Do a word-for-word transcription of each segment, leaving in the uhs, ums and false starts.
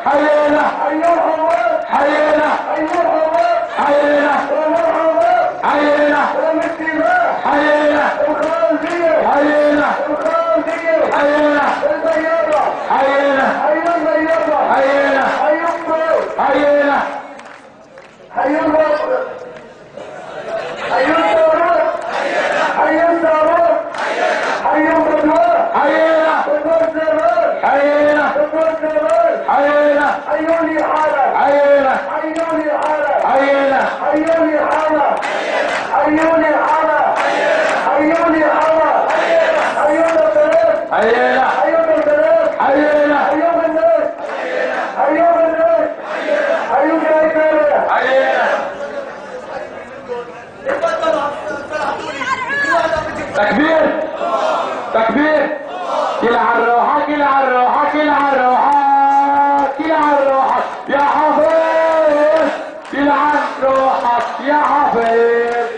حيينا حيينا حيينا حيينا حيينا حيينا حيينا حيينا حيينا حيينا حي الرب حي الدارات حي الدارات حي الرضوان حيينا رضوان الزمان حيينا رضوان الزمان حيينا حيوني حالة حيينا حيوني حالة حيينا حيوني حالة حيوني حالة حيوني حالة حيونا البلد حيينا حيونا البلد حيينا حيونا الناس حيونا الناس حيونا البلد حيينا تكبير تكبير كل على الروحة كل على الروحة كل على الروحة كل على الروحة يا حفيظ كل على روحك يا حفيظ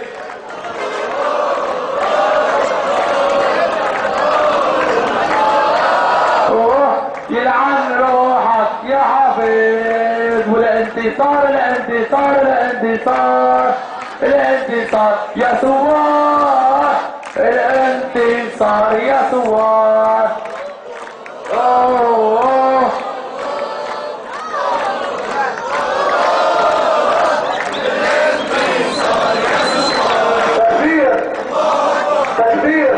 اوه يلعن روحك يا حفيظ والانتصار الانتصار الانتصار الانتصار يا ثوار الانتصار يا ثوار اوه تكبير تكبير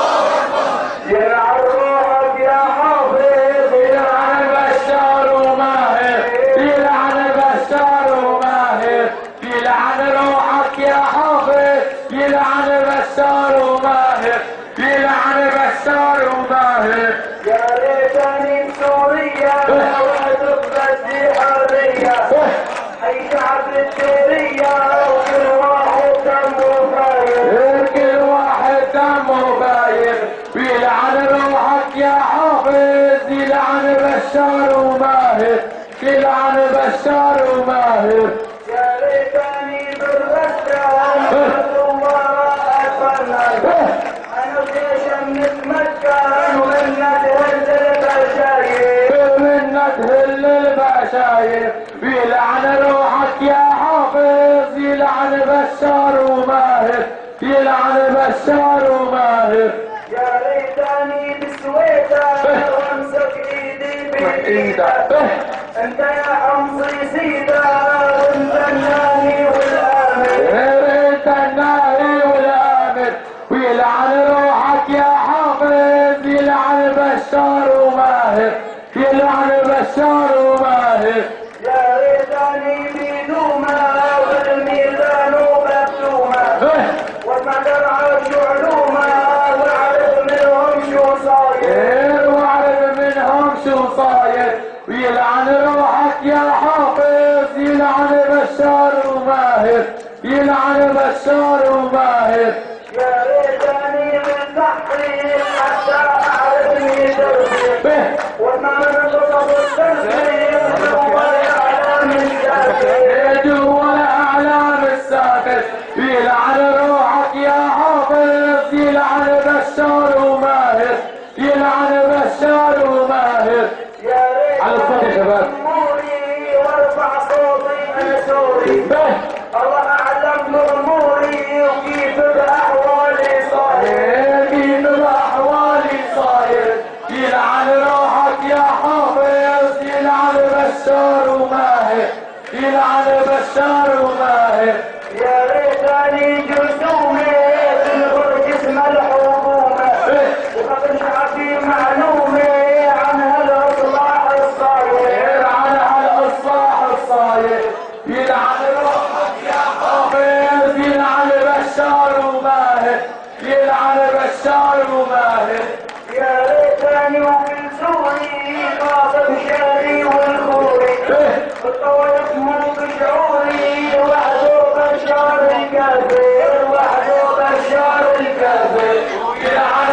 يلعن روحك يا حافظ يلعن بشار وماهر يلعن بشار وماهر يلعن روحك يا حافظ يلعن بشار وماهر يلعن بشار وماهر يا ليتني بسوريا وتبدي حرية حي شعب السورية وكل واحد دمه خايف كل واحد دمه باين يلعن روحك يا حافظ يلعن بشار وماهر يلعن بشار وماهر يا ليتني بالغسان والله أتفنن أنا جيش نتمكن ومنك هزل البشاير منك هل البشاير يلعن روحك يا حافظ يلعن بشار وماهر يلعن بشار وماهر يا ليتني بسويدة وامسك ايدي بايدك انت يا حمصي سيدة وانت الناهي والامر انت الناهي والامر ويلعن روحك يا حافظ يلعن بشار وماهر يلعن بشار وماهر يا ليتني بدومة والميزان مكتومة والمدر عرش علومة واعرف منهم شو صاير واعرف منهم شو صاير ويلعن روحك يا حافظ يلعن بشار وماهر يلعن بشار وماهر يا ليتني بالتحقيق حتى اعرف درسي وما نقصد التنسيق هو الاعلام الساكت هو الاعلام الساكت يلعن روحك يا حافظ يلعن بشار وماهر يلعن بشار وماهر يا على الصوت يا شباب. اموري وارفع صوتي بسوري الله اعلم باموري وكيف باحوالي صاير كيف باحوالي صاير يلعن روحك يا حافظ يلعن بشار وماهر يلعن بشار وماهر يا ليتني جسومي في البرج اسم الحكومه وقد شعبي معلومه عن هالاصلاح الصاير يلعن على الاصلاح الصاير يلعن روحك يا حافظ يلعن بشار وماهر يلعن بشار وماهر يا ليتني وفي سوري قاصد شاري والخوري الطويق مو بشعوري وحده بشار الكافر وحده بشار الكافر يلعن